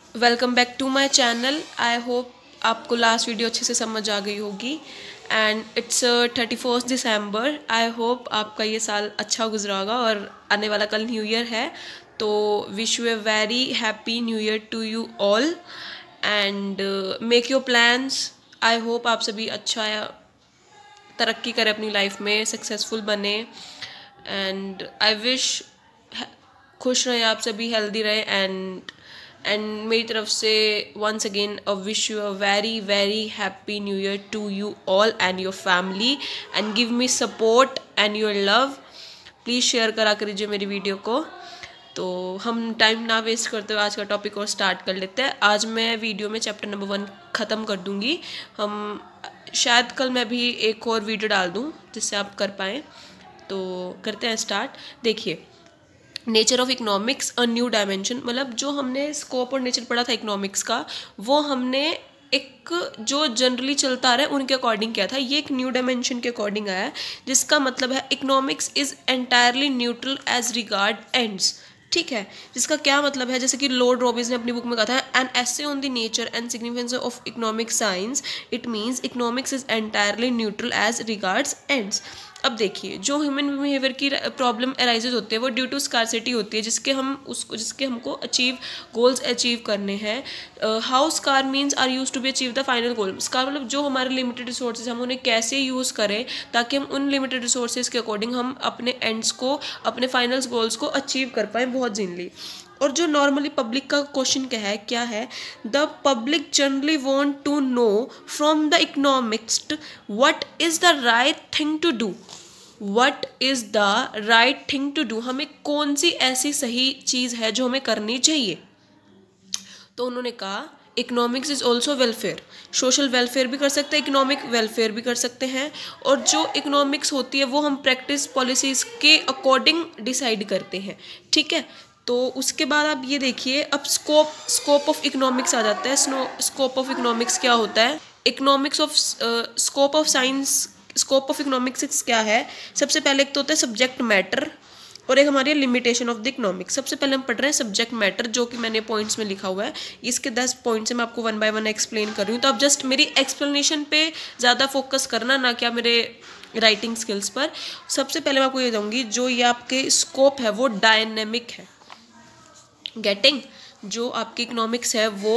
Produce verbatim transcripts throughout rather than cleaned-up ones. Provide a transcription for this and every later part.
Welcome back to my channel. I hope आपको last video अच्छे से समझ आ गई होगी and it's thirty first December. I hope आपका ये साल अच्छा गुजरा होगा और आने वाला कल न्यू ईयर है, तो wish you a very happy new year to you all and make your plans. I hope आप सभी अच्छा तरक्की करें अपनी लाइफ में, सक्सेसफुल बने एंड आई विश खुश रहें आप सभी, हेल्दी रहें एंड एंड मेरी तरफ से once again a wish you a very very happy new year to you all and your family and give me support and your love. Please share करा करिए मेरी वीडियो को। तो हम टाइम ना वेस्ट करते हुए आज का टॉपिक और स्टार्ट कर लेते हैं। आज मैं वीडियो में चैप्टर नंबर वन ख़त्म कर दूँगी। हम शायद कल मैं भी एक और वीडियो डाल दूँ जिससे आप कर पाएँ। तो करते हैं स्टार्ट। देखिए, nature of economics a new dimension, मतलब जो हमने स्कोप और नेचर पढ़ा था इकोनॉमिक्स का, वो हमने एक जो जनरली चलता आ रहा है उनके अकॉर्डिंग किया था। ये एक न्यू डायमेंशन के अकॉर्डिंग आया है, जिसका मतलब है economics is entirely neutral as regard ends. ठीक है, जिसका क्या मतलब है, जैसे कि लॉर्ड रॉबिन्स ने अपनी बुक में कहा था an essay on the nature and significance of economic science, it means economics is entirely neutral as regards ends. अब देखिए, जो ह्यूमन बिहेवियर की प्रॉब्लम अराइजेज होते हैं वो ड्यू टू स्कारसिटी होती है, जिसके हम उसको जिसके हमको अचीव गोल्स अचीव करने हैं। How scarce means are use to be achieve the final goal. Scarce मतलब जो हमारे लिमिटेड रिसोर्सेज हम उन्हें कैसे यूज़ करें ताकि हम उन लिमिटेड रिसोर्सेज के अकॉर्डिंग हम अपने एंड्स को, अपने फाइनल गोल्स को अचीव कर पाएँ बहुत जिनली। और जो नॉर्मली पब्लिक का क्वेश्चन क्या है क्या है the public generally want to know from the economist what is the right thing to do. What is the right thing to do, हमें कौन सी ऐसी सही चीज़ है जो हमें करनी चाहिए। तो उन्होंने कहा economics is also welfare, social welfare भी कर सकते हैं, इकोनॉमिक वेलफेयर भी कर सकते हैं। और जो इकोनॉमिक्स होती है वो हम प्रैक्टिस पॉलिसीज़ के अकॉर्डिंग डिसाइड करते हैं। ठीक है, तो उसके बाद आप ये देखिए, अब स्कोप स्कोप ऑफ इकोनॉमिक्स आ जाता है। स्कोप ऑफ इकोनॉमिक्स क्या होता है, economics of scope of science, scope of economics क्या है। सबसे पहले एक तो होता है सब्जेक्ट मैटर और एक हमारी लिमिटेशन ऑफ द इकोनॉमिक्स। सबसे पहले हम पढ़ रहे हैं सब्जेक्ट मैटर, जो कि मैंने पॉइंट्स में लिखा हुआ है। इसके दस पॉइंट्स मैं आपको वन बाय वन एक्सप्लेन कर रही हूँ, तो आप जस्ट मेरी एक्सप्लेनेशन पे ज़्यादा फोकस करना, ना क्या मेरे राइटिंग स्किल्स पर। सबसे पहले मैं आपको ये दूँगी, जो ये आपके स्कोप है वो डायनेमिक है। गेटिंग, जो आपकी इकोनॉमिक्स है वो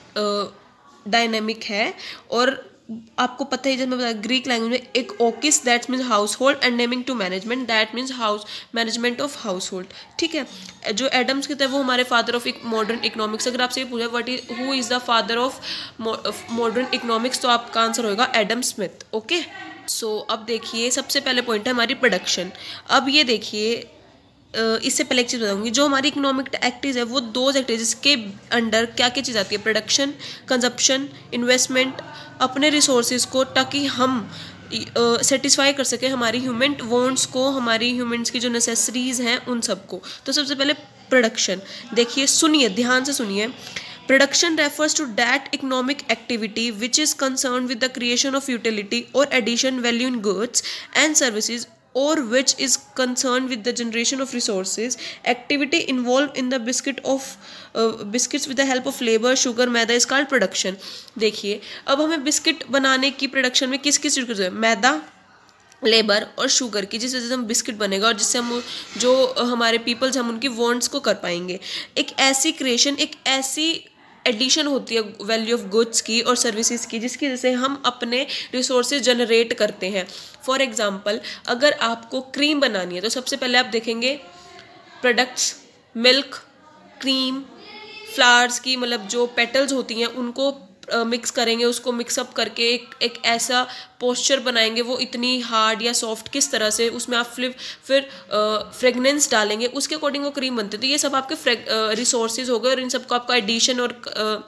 डायनेमिक uh, है। और आपको पता है, जैसे मैं बताया ग्रीक लैंग्वेज में एक oikos that means household and naming to management that means house management of household. ठीक है, जो एडम्स कहते हैं वो हमारे फादर ऑफ मॉडर्न इकोनॉमिक्स। अगर आपसे ये पूछा what is who is the father of modern economics, तो आपका आंसर होगा एडम स्मिथ। ओके, सो अब देखिए, सबसे पहले पॉइंट है हमारी प्रोडक्शन। अब ये देखिए, इससे पहले एक चीज़ बताऊंगी, जो हमारी इकोनॉमिक एक्टिविटीज़ है वो दो एक्टिविटीज़, जिसके अंडर क्या क्या चीज़ आती है, प्रोडक्शन, कंजप्शन, इन्वेस्टमेंट, अपने रिसोर्सेज को, ताकि हम सेटिस्फाई uh, कर सकें हमारी ह्यूमन वांट्स को, हमारी ह्यूमन्स की जो नेसेसरीज़ हैं उन सबको। तो सबसे पहले प्रोडक्शन देखिए, सुनिए ध्यान से सुनिए। Production refers to that economic activity which is concerned with the creation of utility or addition value in goods and services, or which is concerned with the generation of resources. Activity involved in the biscuit of uh, biscuits with the help of labor, sugar, maida is called production। देखिए, अब हमें biscuit बनाने की production में किस किस चीज़ की जरूरत है, मैदा, लेबर और शुगर की, जिस वजह से हम बिस्किट बनेगा और जिससे हम जो हमारे पीपल्स हम उनकी वांट्स को कर पाएंगे। एक ऐसी क्रिएशन, एक ऐसी एडिशन होती है वैल्यू ऑफ गुड्स की और सर्विसेज की, जिसकी वजह से हम अपने रिसोर्सेज जनरेट करते हैं। फॉर एग्जांपल, अगर आपको क्रीम बनानी है तो सबसे पहले आप देखेंगे प्रोडक्ट्स, मिल्क, क्रीम, फ्लावर्स की, मतलब जो पेटल्स होती हैं उनको मिक्स uh, करेंगे, उसको मिक्सअप करके एक एक ऐसा पोस्चर बनाएंगे, वो इतनी हार्ड या सॉफ्ट किस तरह से, उसमें आप फिर फिर फ्रेगनेंस डालेंगे, उसके अकॉर्डिंग वो क्रीम बनती है। तो ये सब आपके रिसोर्सेज हो गए और इन सबको आपका एडिशन और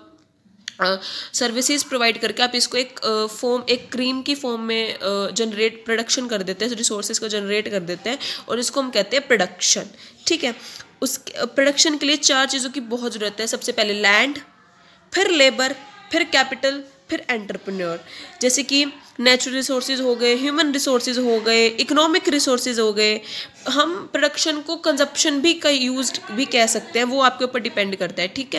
सर्विसेज uh, प्रोवाइड करके आप इसको एक फॉर्म uh, एक क्रीम की फॉर्म में जनरेट uh, प्रोडक्शन कर देते हैं, रिसोर्सेज को जनरेट कर देते हैं और इसको हम कहते हैं प्रोडक्शन। ठीक है, उस प्रोडक्शन के लिए चार चीज़ों की बहुत ज़रूरत है। सबसे पहले लैंड, फिर लेबर, फिर कैपिटल, फिर एंटरप्रेन्योर। जैसे कि नेचुरल रिसोर्सेज हो गए, ह्यूमन रिसोर्सेज हो गए, इकोनॉमिक रिसोर्सेज हो गए। हम प्रोडक्शन को कंजप्शन भी का यूज्ड भी कह सकते हैं, वो आपके ऊपर डिपेंड करता है। ठीक है,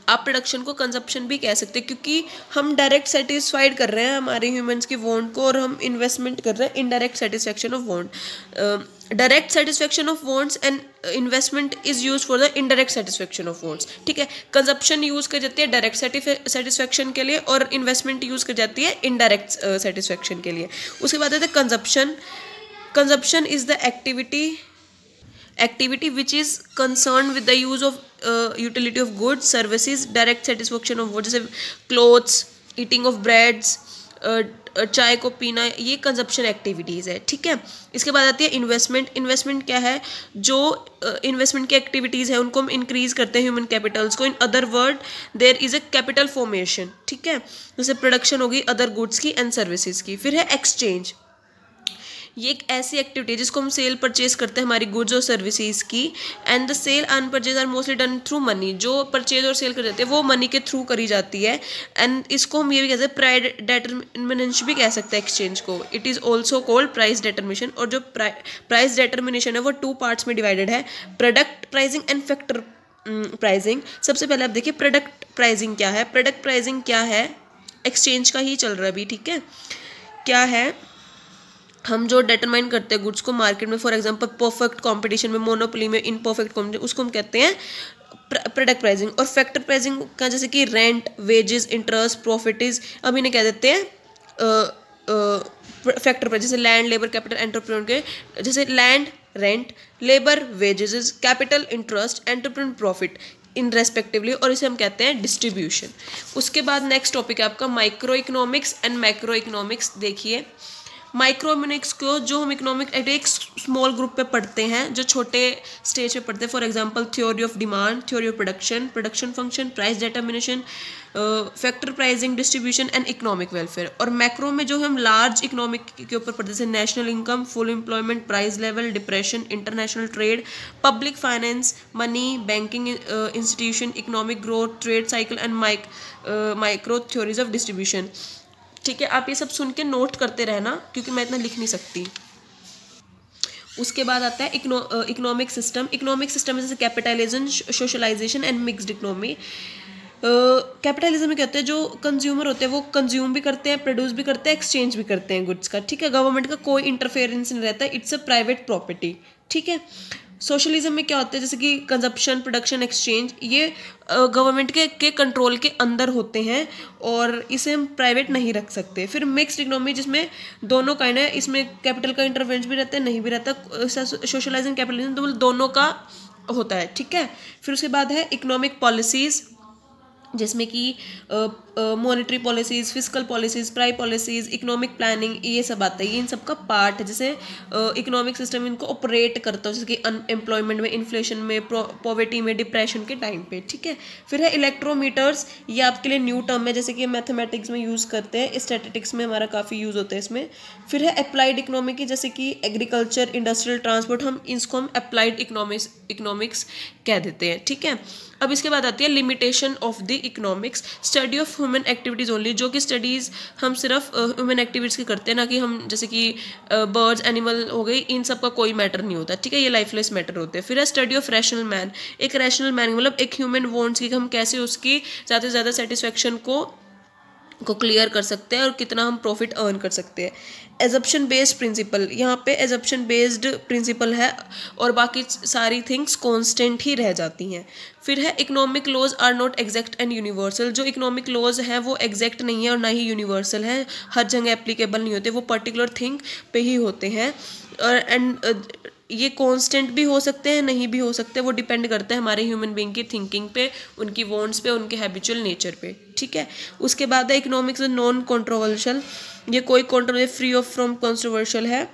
आप प्रोडक्शन को कंजप्शन भी कह सकते हैं, क्योंकि हम डायरेक्ट सेटिस्फाइड कर रहे हैं हमारे ह्यूमंस की वांट को, और हम इन्वेस्टमेंट कर रहे हैं indirect satisfaction of want. Direct satisfaction of wants and investment is use for the indirect satisfaction of wants. ठीक है, कंजप्शन यूज कर जाती है डायरेक्ट सेटिस्फेक्शन के लिए, और इन्वेस्टमेंट यूज कर जाती है इनडायरेक्ट सेटिस्फेक्शन के लिए। उसके बाद आता है consumption. Consumption is the activity activity which is concerned with the use of uh, utility of goods, services, direct satisfaction of what, जैसे clothes, eating of breads, चाय को पीना, ये कंजप्शन एक्टिविटीज़ है। ठीक है, इसके बाद आती है इन्वेस्टमेंट। इन्वेस्टमेंट क्या है? जो इन्वेस्टमेंट uh, की एक्टिविटीज़ है उनको हम इंक्रीज़ करते हैं ह्यूमन कैपिटल्स को। In other word there is a capital formation. ठीक है, जैसे प्रोडक्शन होगी अदर गुड्स की एंड सर्विसेज की। फिर है एक्सचेंज। ये एक ऐसी एक्टिविटी है जिसको हम सेल परचेज करते हैं हमारी गुड्स और सर्विसेज की, and the sale and purchase are mostly done through money. जो परचेज और सेल कर जाते हैं वो मनी के थ्रू करी जाती है, एंड इसको हम ये भी कहते हैं प्राइस डिटरमिनेशन भी कह सकते हैं एक्सचेंज को। It is also called price determination. और जो प्राइस डिटरमिनेशन है वो टू पार्ट्स में डिवाइडेड है, product pricing and factor pricing. सबसे पहले आप देखिए प्रोडक्ट प्राइसिंग क्या है। प्रोडक्ट प्राइसिंग क्या है? एक्सचेंज का ही चल रहा है अभी। ठीक है, क्या है? हम जो डिटरमाइन करते हैं गुड्स को मार्केट में, फॉर एग्जांपल परफेक्ट कंपटीशन में, मोनोपोली में, इनपरफेक्ट कंपटीशन, उसको हम कहते हैं प्रोडक्ट प्राइसिंग। और फैक्टर प्राइसिंग का जैसे कि रेंट, वेजेस, इंटरेस्ट, प्रॉफिटीज, अब इन्हें कह देते हैं फैक्टर प्राइस। जैसे लैंड, लेबर, कैपिटल, एंटरप्रेन्योर के, जैसे land rent, labour wages, capital interest, entrepreneur profit in respectively, और इसे हम कहते हैं डिस्ट्रीब्यूशन। उसके बाद नेक्स्ट टॉपिक है आपका micro economics and macro economics. देखिए माइक्रो इकोनॉमिक्स को जो हम इकोनॉमिक एक स्मॉल ग्रुप पे पढ़ते हैं, जो छोटे स्टेज पे पढ़ते हैं, for example theory of demand, theory of production, production function, price determination, factor pricing, distribution and economic welfare. और मैक्रो में जो हम लार्ज इकोनॉमिक के ऊपर पढ़ते हैं, जैसे national income, full employment, price level, depression, international trade, public finance, money, banking institution, economic growth, trade cycle and mike micro theories of distribution. ठीक है, आप ये सब सुन के नोट करते रहना क्योंकि मैं इतना लिख नहीं सकती। उसके बाद आता है इकोनॉमिक सिस्टम। इकोनॉमिक सिस्टम जैसे capitalism, socialisation and mixed economy. Capitalism में कहते हैं जो कंज्यूमर होते हैं वो कंज्यूम भी करते हैं, प्रोड्यूस भी करते हैं, एक्सचेंज भी करते हैं गुड्स का। ठीक है, गवर्नमेंट का कोई इंटरफेरेंस नहीं रहता है, इट्स अ प्राइवेट प्रॉपर्टी। ठीक है, सोशलिज्म में क्या होता है? जैसे कि कंजप्शन, प्रोडक्शन, एक्सचेंज, ये गवर्नमेंट के के कंट्रोल के अंदर होते हैं और इसे हम प्राइवेट नहीं रख सकते। फिर मिक्स्ड इकोनॉमी जिसमें दोनों काइंड है, इसमें कैपिटल का इंटरवेंशन भी रहता है, नहीं भी रहता। सोशलाइजिंग, कैपिटलिज्म, तो दोनों का होता है। ठीक है, फिर उसके बाद है इकोनॉमिक पॉलिसीज़, जिसमें कि monetary policies, fiscal policies, price policies, economic planning, ये सब आता है। ये इन सब का पार्ट है। जैसे इकोनॉमिक सिस्टम इनको ऑपरेट करता है, जैसे कि अनएम्प्लॉयमेंट में, इन्फ्लेशन में, पॉवर्टी में, डिप्रेशन के टाइम पे। ठीक है, फिर है इलेक्ट्रोमीटर्स। ये आपके लिए न्यू टर्म है, जैसे कि मैथमेटिक्स में यूज़ करते हैं, स्टैटिस्टिक्स में हमारा काफ़ी यूज़ होता है इसमें। फिर है अप्लाइड इकोनॉमी की, जैसे कि एग्रीकल्चर, इंडस्ट्रियल, ट्रांसपोर्ट, हम इसको हम अप्लाइड इकोनॉमिक्स इकोनॉमिक्स कह देते हैं। ठीक है, अब इसके बाद आती है limitation of the economics, study of human activities only, जो कि स्टडीज़ हम सिर्फ ह्यूमन एक्टिविटीज़ की करते हैं, ना कि हम जैसे कि बर्ड्स, एनिमल हो गई, इन सब का कोई मैटर नहीं होता। ठीक है, ये लाइफलेस मैटर होते हैं। फिर है स्टडी ऑफ रैशनल मैन। एक रैशनल मैन मतलब एक ह्यूमन वांट्स की हम कैसे उसकी ज़्यादा से ज़्यादा सेटिस्फेक्शन को को क्लियर कर सकते हैं और कितना हम प्रॉफिट अर्न कर सकते हैं। एजप्शन बेस्ड प्रिंसिपल, यहाँ पे एजप्शन बेस्ड प्रिंसिपल है और बाकी सारी थिंग्स कांस्टेंट ही रह जाती हैं। फिर है economic laws are not exact and universal. जो इकोनॉमिक लॉज हैं वो एग्जैक्ट नहीं है और ना ही यूनिवर्सल है, हर जगह एप्लीकेबल नहीं होते, वो पर्टिकुलर थिंग पे ही होते हैं। और एंड ये कांस्टेंट भी हो सकते हैं, नहीं भी हो सकते, वो डिपेंड करता है हमारे ह्यूमन बीइंग की थिंकिंग पे, उनकी वांट्स पे, उनके हैबिचुअल नेचर पे। ठीक है, उसके बाद है इकोनॉमिक्स नॉन कंट्रोवर्शियल। ये कोई controversy free of from controversial है,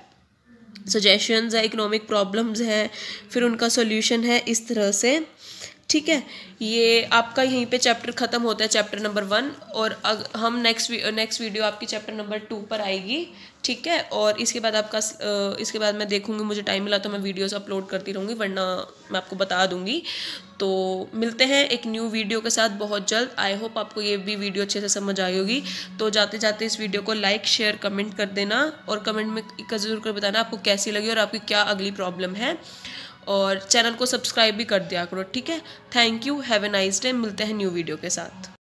सजेशंस है, इकोनॉमिक प्रॉब्लम्स हैं, फिर उनका सॉल्यूशन है, इस तरह से। ठीक है, ये आपका यहीं पे चैप्टर ख़त्म होता है, चैप्टर नंबर वन। और अग, हम नेक्स्ट नेक्स्ट वीडियो आपकी चैप्टर नंबर टू पर आएगी। ठीक है, और इसके बाद आपका इसके बाद मैं देखूंगी, मुझे टाइम मिला तो मैं वीडियोस अपलोड करती रहूँगी, वरना मैं आपको बता दूंगी। तो मिलते हैं एक न्यू वीडियो के साथ बहुत जल्द। आई होप आपको ये भी वीडियो अच्छे से समझ आई होगी। तो जाते जाते इस वीडियो को लाइक, शेयर, कमेंट कर देना और कमेंट में ज़रूर कर बताना आपको कैसी लगी और आपकी क्या अगली प्रॉब्लम है। और चैनल को सब्सक्राइब भी कर दिया करो, ठीक है। Thank you, have a nice day. मिलते हैं न्यू वीडियो के साथ।